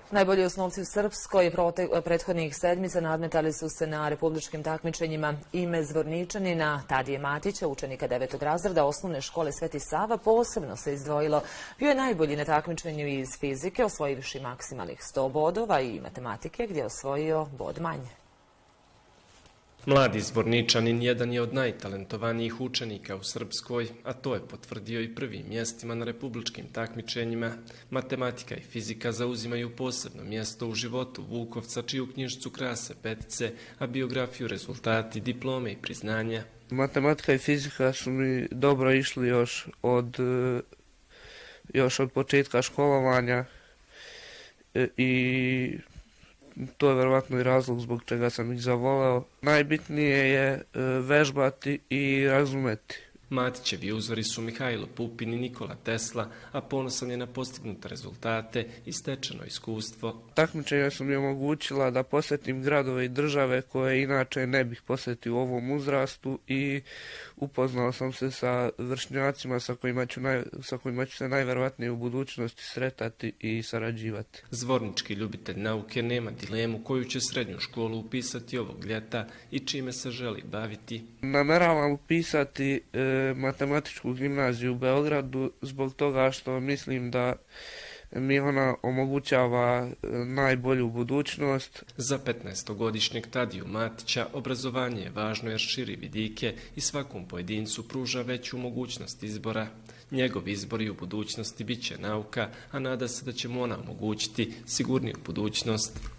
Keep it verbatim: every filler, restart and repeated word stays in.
Najbolji osnovci u Srpskoj prethodnih sedmica nadmetali su se na republičkim takmičenjima. Ime Zvorničanina Tadije Matića, učenika devetog razreda osnovne škole Sveti Sava, posebno se izdvojilo. Bio je najbolji na takmičenju iz fizike, osvojivši maksimalnih sto bodova, i matematike, gdje je osvojio bod manje. Mladi Zvorničanin jedan je od najtalentovanijih učenika u Srpskoj, a to je potvrdio i prvim mjestima na republičkim takmičenjima. Matematika i fizika zauzimaju posebno mjesto u životu Vukovca, čiju knjižicu krase petice, a biografiju, rezultati, diplome i priznanja. Matematika i fizika su mi dobro išli još od, još od početka školovanja i to je verovatno i razlog zbog čega sam ih zavoleo. Najbitnije je vežbati i razumeti. Matićevi uzori su Mihajlo Pupin i Nikola Tesla, a ponosan je na postignute rezultate i stečeno iskustvo. Takmičenja su mi omogućila da posjetim gradove i države koje inače ne bih posjetio u ovom uzrastu i upoznao sam se sa vršnjacima sa kojima ću, naj, sa kojima ću se najverovatnije u budućnosti sretati i sarađivati. Zvornički ljubitelj nauke nema dilemu koju će srednju školu upisati ovog ljeta i čime se želi baviti. Nameravam upisati e, matematičku gimnaziju u Beogradu zbog toga što mislim da mi ona omogućava najbolju budućnost. Za petnaestogodišnjeg Tadiju Matića obrazovanje je važno jer širi vidike i svakom pojedincu pruža veću mogućnost izbora. Njegov izbor i u budućnosti bit će nauka, a nada se da će mu ona omogućiti sigurniju budućnost.